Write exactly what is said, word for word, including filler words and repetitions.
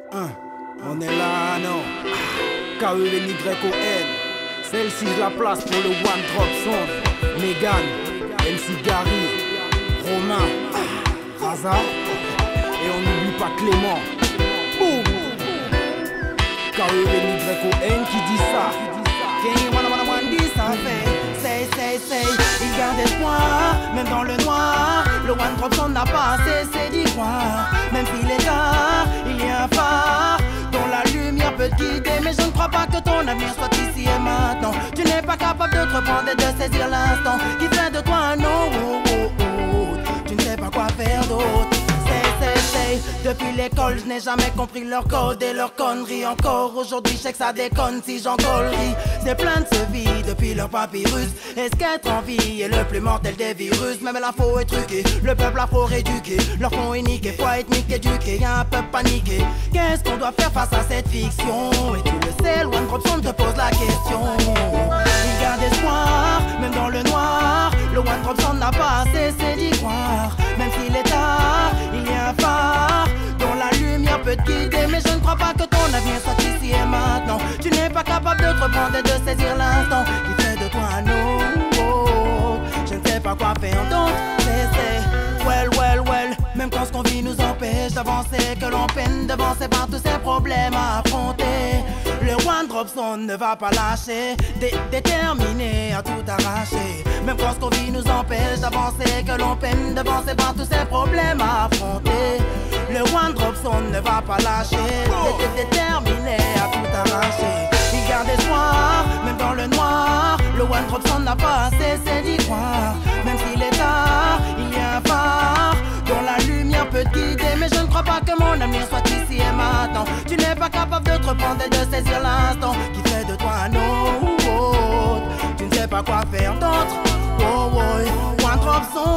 Hein, on est là, non. K E N Y O N. Celle-ci, je la place pour le One Drop Song. Megan, M C Gary, Romain, Raza. Et on n'oublie pas Clément. Boum. K E N Y O N qui dit ça. Qui wanna wanna wanna dit ça fait. Say, say, say. Il garde espoir, même dans le noir. Le One Drop Song n'a pas cessé d'y croire. Même s'il est tard, il y a un phare dont la lumière peut te guider. Mais je ne crois pas que ton avenir soit ici et maintenant. Tu n'es pas capable de te reprendre et de saisir l'instant qui fait de toi un autre. Tu ne sais pas quoi faire d'autre. Depuis l'école, je n'ai jamais compris leur code et leur conneries. Encore aujourd'hui, je sais que ça déconne si j'en collerie. C'est plein de ce vie depuis leur papyrus. Est-ce qu'être en vie est le plus mortel des virus? Même l'info est truquée, le peuple afro-rééduqué. Leur fond est niqué, foi ethnique éduquée. Y'a un peuple paniqué. Qu'est-ce qu'on doit faire face à cette fiction? Et tu le sais, le One Drop Song te pose la question. Il garde espoir, même dans le noir. Le One Drop Song n'a pas cessé d'y croire. Même s'il est tard, il y a un phare dont la lumière peut te guider. Mais je ne crois pas que ton avenir soit ici et maintenant. Tu n'es pas capable de te reprendre et de saisir l'instant qui fait de toi un autre. Je ne sais pas quoi faire d'autre. C'est, well, well, well. Même quand ce qu'on vit nous empêche d'avancer, que l'on peine d'avancer par tous ces problèmes à affronter. Le One Drop Song ne va pas lâcher, dé déterminé à tout arracher. Même quand ce qu'on vit nous empêche d'avancer, que l'on peine d'avancer par tous ces problèmes à affronter. Le One Drop Song ne va pas lâcher, dé déterminé à tout arracher. Il garde espoir, même dans le noir. Le One Drop Song n'a pas cessé d'y croire. Même s'il est tard, il y a un phare dont la lumière peut te guider. Mais je ne crois pas que mon avenir soit ici et maintenant. Tu n'es pas capable de te reprendre et de saisir l'instant qui fait de toi un autre. Tu ne sais pas quoi faire d'autre. Oh, oh, One Drop Song.